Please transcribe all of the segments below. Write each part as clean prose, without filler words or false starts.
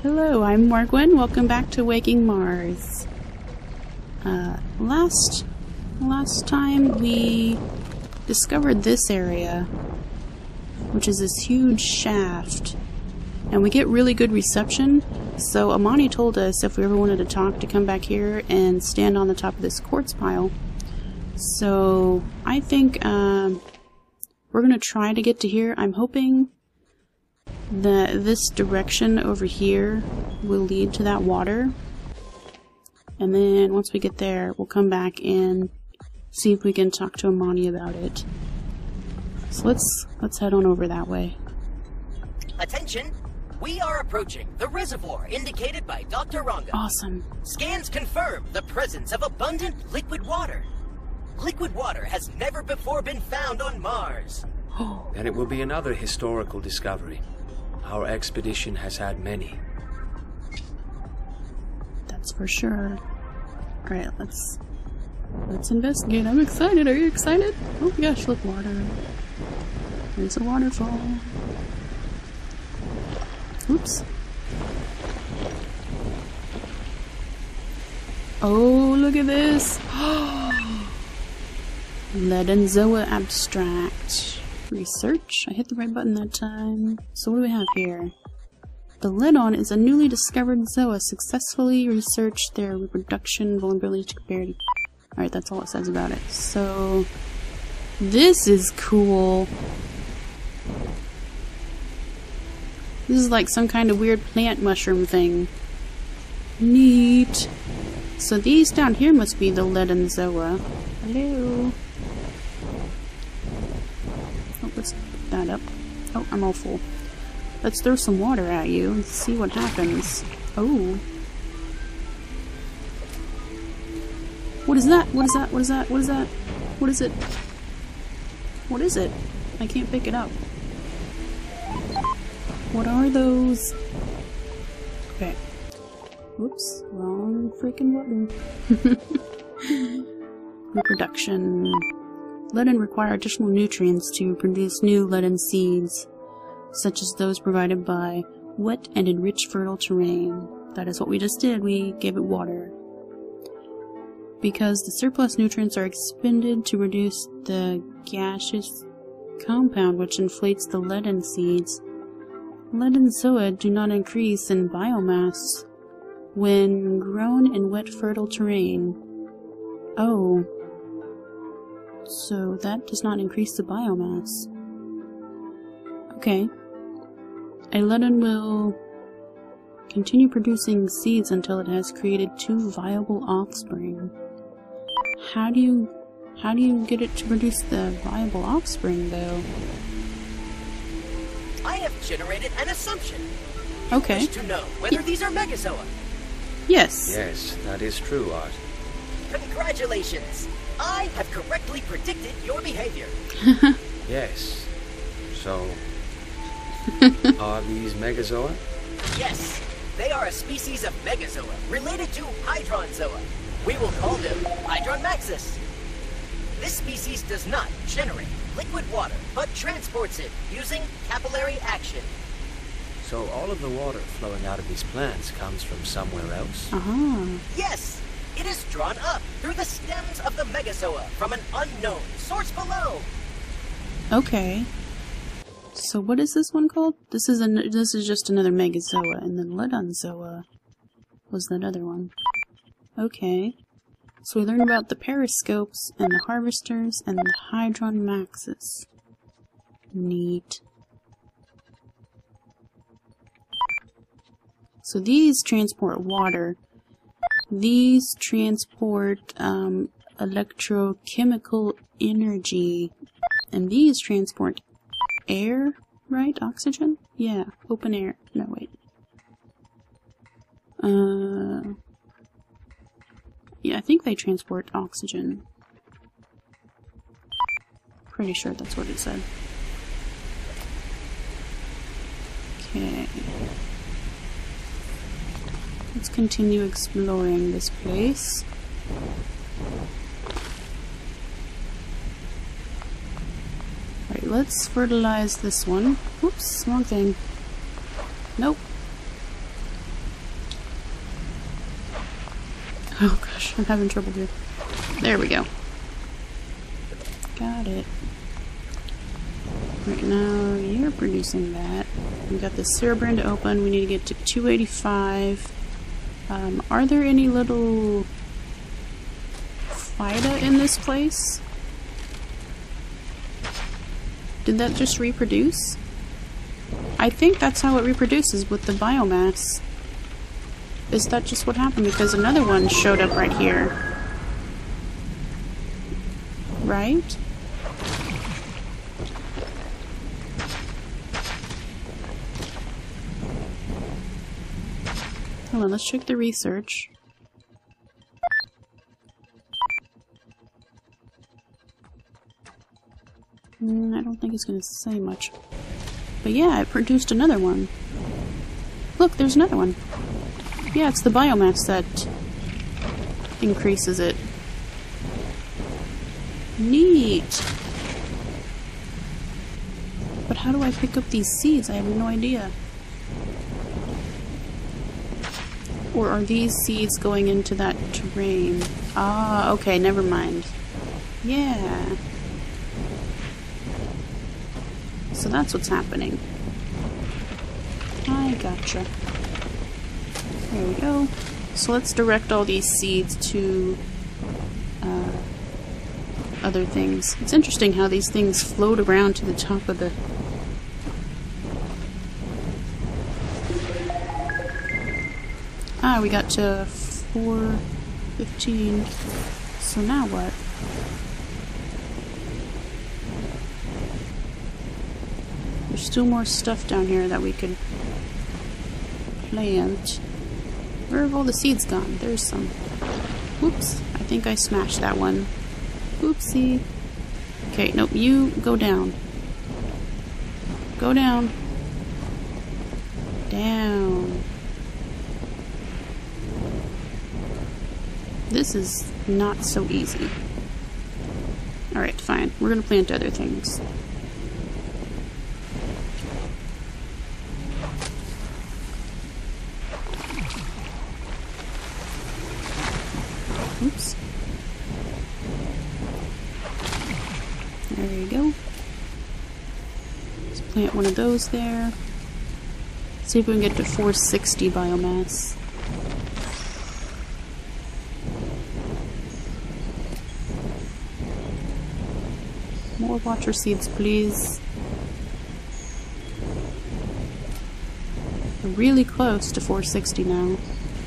Hello, I'm Margwen. Welcome back to Waking Mars. Last time we discovered this area, which is this huge shaft, and we get really good reception. So Amani told us if we ever wanted to talk to come back here and stand on the top of this quartz pile. So I think we're gonna try to get to here. I'm hoping that this direction over here will lead to that water, and then once we get there we'll come back and see if we can talk to Amani about it. So let's head on over that way. Attention! We are approaching the reservoir indicated by Dr. Ranga. Awesome. Scans confirm the presence of abundant liquid water. Liquid water has never before been found on Mars. Then it will be another historical discovery. Our expedition has had many. That's for sure. Alright, let's investigate. I'm excited. Are you excited? Oh my gosh, look, water. There's a waterfall. Oops. Oh, look at this. Lead and Zoa abstract. Research. I hit the right button that time. So what do we have here? The Ledon is a newly discovered Zoa. Successfully researched their reproduction vulnerability to barrier. Alright, that's all it says about it. So this is cool. This is like some kind of weird plant mushroom thing. Neat. So these down here must be the Ledon Zoa. Hello. Oh, let's put that up. Oh, I'm all full. Let's throw some water at you and see what happens. Oh. What is that? What is that? What is that? What is that? What is it? What is it? I can't pick it up. What are those? Okay. Oops. Wrong freaking button. Reproduction. Ledon require additional nutrients to produce new ledon seeds, such as those provided by wet and enriched fertile terrain. That is what we just did. We gave it water. Because the surplus nutrients are expended to reduce the gaseous compound which inflates the ledon seeds, Ledon Zoa do not increase in biomass when grown in wet fertile terrain. Oh. So that does not increase the biomass. Okay. A ledon will continue producing seeds until it has created 2 viable offspring. How do you get it to produce the viable offspring, though? I have generated an assumption. Okay. You wish to know whether these are Megazoa. Yes. Yes, that is true, Art. Congratulations! I have correctly predicted your behavior. Yes. So, are these Megazoa? Yes, they are a species of Megazoa related to Hydronzoa. We will call them Hydronmaxus. This species does not generate liquid water, but transports it using capillary action. So all of the water flowing out of these plants comes from somewhere else? Uh-huh. Yes, it is drawn up through the stems of the Megazoa from an unknown source below. Okay. So what is this one called? This is just another Megazoa, and then Ledonzoa was that other one. Okay. So we learned about the periscopes, and the harvesters, and the Hydronmaxus. Neat. So these transport water. These transport electrochemical energy. And these transport air, right? Oxygen? Yeah, open air. No, wait. Yeah, I think they transport oxygen. Pretty sure that's what it said. Okay. Let's continue exploring this place. Alright, let's fertilize this one. Oops, wrong thing. Nope. Oh gosh, I'm having trouble here. There we go. Got it. Right now, you're producing that. We've got the cerebrand open. We need to get to 285. Are there any little phyta in this place? Did that just reproduce? I think that's how it reproduces with the biomass. Is that just what happened? Because another one showed up right here. Right? Hold on, let's check the research. I don't think it's going to say much. But yeah, it produced another one. Look, there's another one. Yeah, it's the biomass that increases it. Neat! But how do I pick up these seeds? I have no idea. Or are these seeds going into that terrain? Ah, okay, never mind. Yeah. So that's what's happening. I gotcha. There we go. So let's direct all these seeds to other things. It's interesting how these things float around to the top of the... Ah, we got to 415. So now what? There's still more stuff down here that we could plant. Where have all the seeds gone? There's some. Whoops. I think I smashed that one. Oopsie. Okay, nope, you go down. Go down. Down. This is not so easy. Alright, fine. We're gonna plant other things. Oops. There you go. Let's plant one of those there. See if we can get to 460 biomass. More water seeds, please. We're really close to 460 now.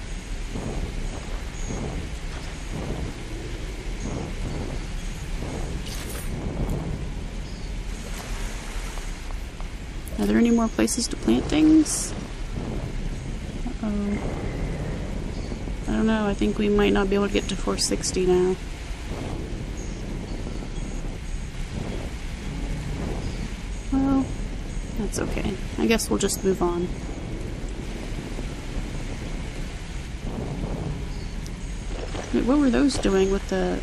Are there any more places to plant things? Uh-oh. I don't know, I think we might not be able to get to 460 now. Well, that's okay. I guess we'll just move on. Wait, what were those doing with the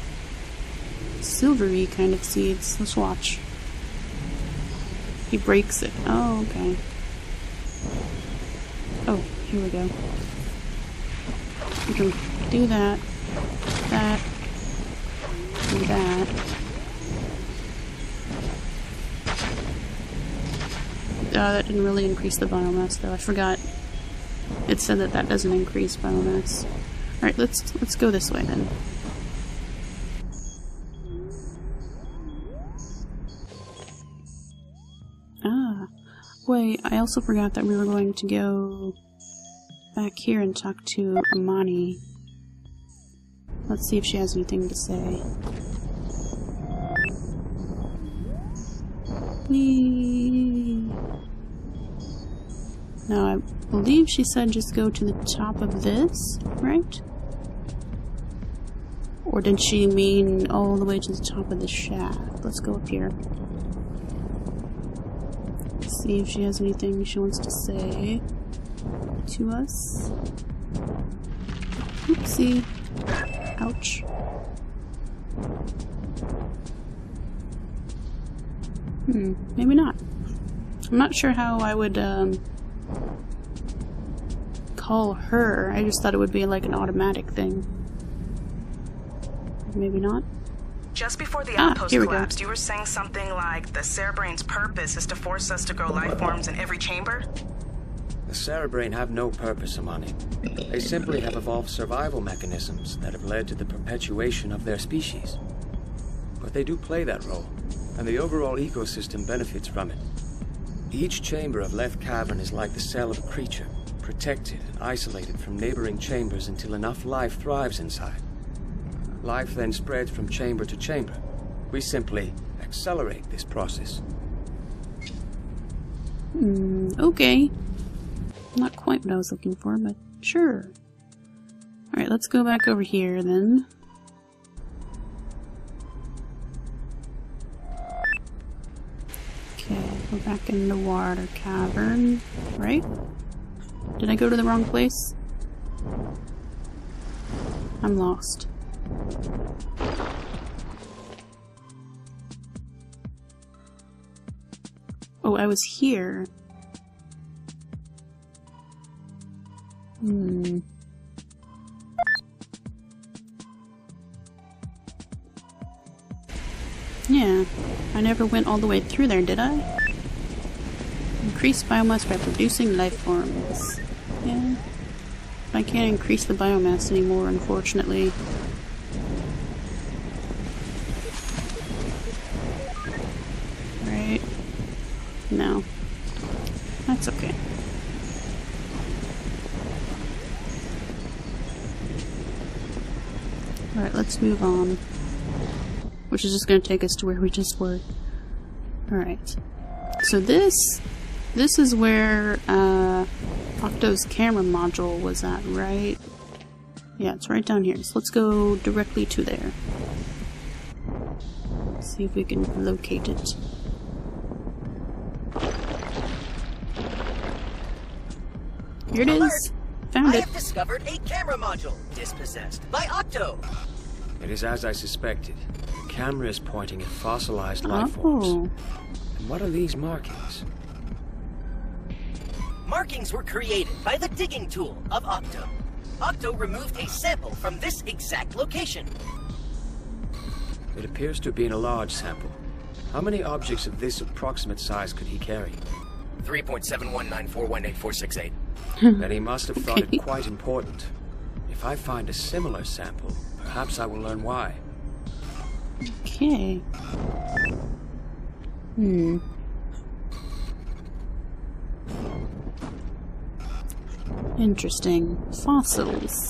silvery kind of seeds? Let's watch. He breaks it. Oh, okay. Oh, here we go. We can do that, that, and that. That didn't really increase the biomass, though. I forgot. It said that that doesn't increase biomass. Alright, let's go this way, then. Ah. Wait, I also forgot that we were going to go back here and talk to Amani. Let's see if she has anything to say. Whee! Now, I believe she said just go to the top of this, right? Or did she mean all the way to the top of the shaft? Let's go up here. See if she has anything she wants to say to us. Oopsie. Ouch. Maybe not. I'm not sure how I would, call her. I just thought it would be like an automatic thing. Maybe not. Just before the outpost here we collapsed, go. you were saying something like the Cerebrain's purpose is to force us to grow life forms in every chamber? The Cerebrain have no purpose, Amani. They simply have evolved survival mechanisms that have led to the perpetuation of their species. But they do play that role, and the overall ecosystem benefits from it. Each chamber of Left Cavern is like the cell of a creature, protected and isolated from neighboring chambers until enough life thrives inside. Life then spreads from chamber to chamber. We simply accelerate this process. Okay. Not quite what I was looking for, but sure. Alright, let's go back over here then. Okay, go back in the water cavern, right? Did I go to the wrong place? I'm lost. Oh, I was here. Yeah, I never went all the way through there, did I? Increase biomass by producing life forms. Yeah. I can't increase the biomass anymore, unfortunately. Right? No. That's okay. Alright, let's move on. Which is just going to take us to where we just were. Alright. So this is where Octo's camera module was at, right? Yeah, it's right down here. So let's go directly to there. See if we can locate it. Here it is. Found I it. have discovered a camera module dispossessed by Octo. It is as I suspected. The camera is pointing at fossilized life forms. Oh. And what are these markings? Markings were created by the digging tool of Octo. Octo removed a sample from this exact location. It appears to be in a large sample. How many objects of this approximate size could he carry? 3.719418468. Then he must have thought Okay. it quite important. If I find a similar sample, perhaps I will learn why. Okay. Interesting. Fossils.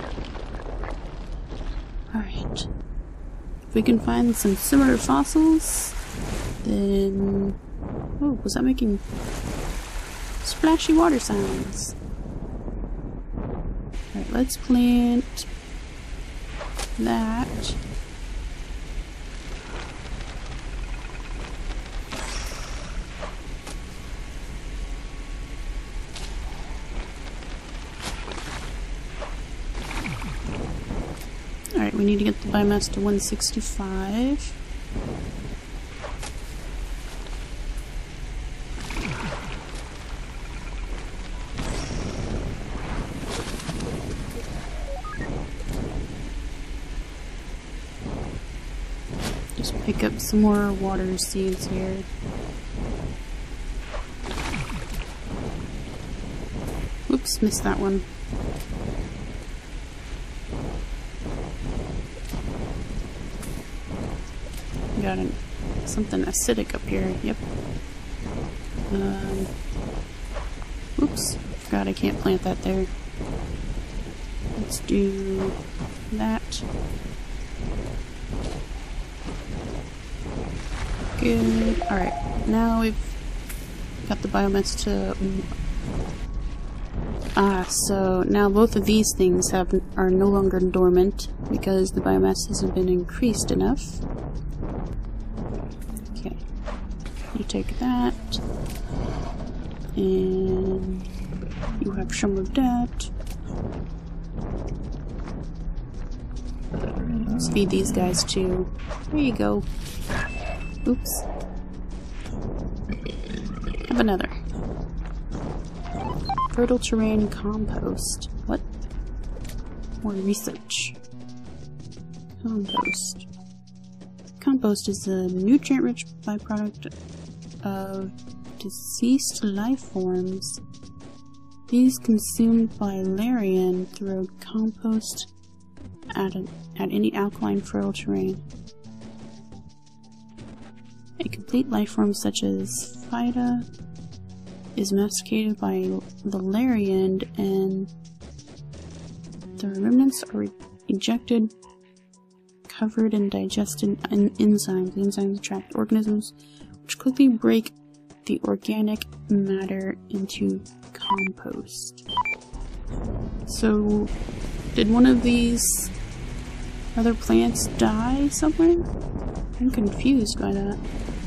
Alright. If we can find some similar fossils, then... Oh, was that making splashy water sounds? Alright, let's plant that. Alright, we need to get the biomass to 165. Just pick up some more water seeds here. Oops, missed that one. Got something acidic up here. Yep. Oops. Forgot I can't plant that there. Let's do that. Good. Alright. Now we've got the biomass to... so now both of these things are no longer dormant because the biomass hasn't been increased enough. Okay. You take that. And you have some of that. Let's feed these guys too. There you go. Oops. Have another. Fertile terrain compost. What? More research. Compost. Compost is a nutrient-rich byproduct of deceased life forms. These consumed by Larian throw compost at any alkaline fertile terrain. A complete life form such as Phyta is masticated by the Larian and the remnants are ejected, covered in digested enzymes. The enzymes attract organisms which quickly break the organic matter into compost. So, did one of these other plants die somewhere? I'm confused by that.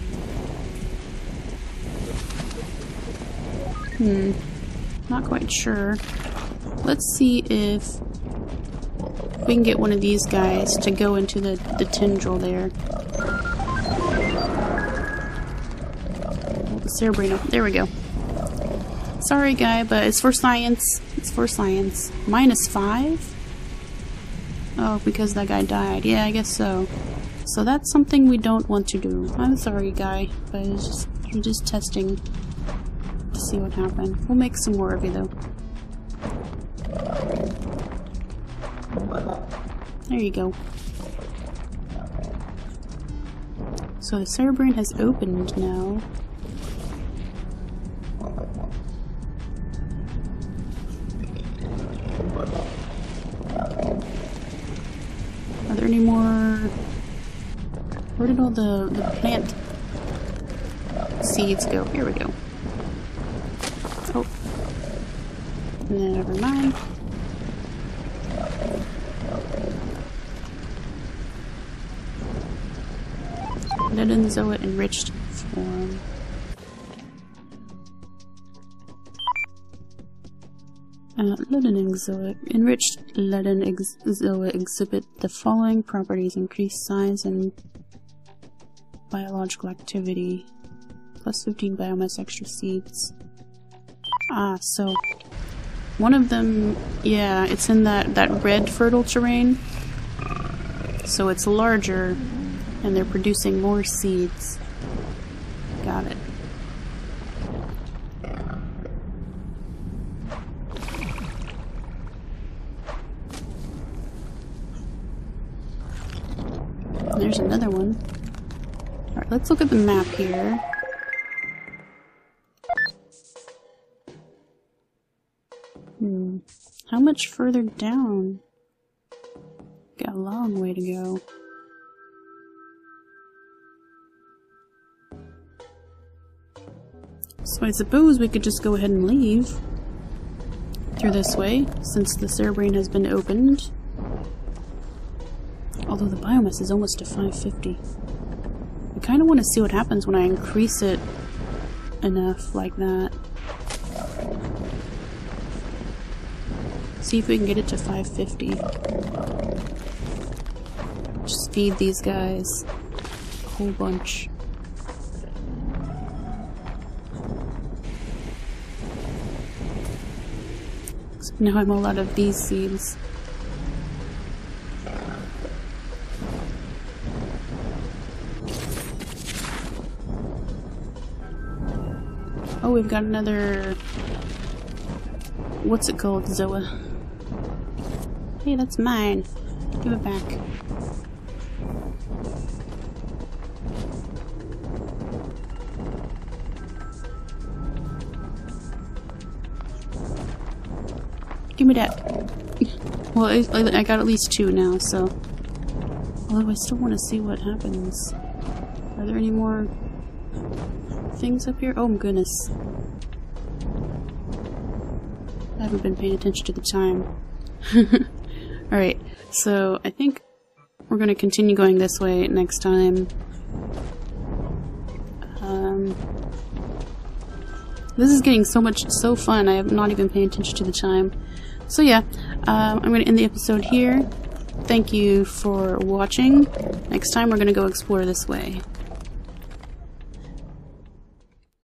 Not quite sure. Let's see if we can get one of these guys to go into the tendril there. Oh, the cerebrain. There we go. Sorry, guy, but it's for science. It's for science. -5? Oh, because that guy died. Yeah, I guess so. So that's something we don't want to do. I'm sorry, guy, but we're just testing to see what happened. We'll make some more of you, though. There you go. So the cerebrain has opened now. Are there any more? Where did all the plant seeds go? Here we go. Oh. Never mind. Ledenzoa enriched form. Enriched Ledenzoa exhibit the following properties: increased size and biological activity, plus 15 biomass extra seeds. Ah, so one of them, yeah, it's in that red fertile terrain, so it's larger and they're producing more seeds. Got it. There's another one. Alright, let's look at the map here. How much further down? Got a long way to go. So I suppose we could just go ahead and leave through this way, since the cerebrain has been opened. Although the biomass is almost to 550. I kind of want to see what happens when I increase it enough like that. See if we can get it to 550. Just feed these guys a whole bunch. Except now I'm all out of these seeds. Oh, we've got another... What's it called? Zoa. Hey, that's mine. Give it back. Give me that. Well, I got at least 2 now, so... Although I still want to see what happens. Are there any more things up here? Oh my goodness. I haven't been paying attention to the time. Alright, so I think we're going to continue going this way next time. This is getting so fun, I am not even paying attention to the time. So yeah, I'm going to end the episode here. Thank you for watching. Next time we're going to go explore this way.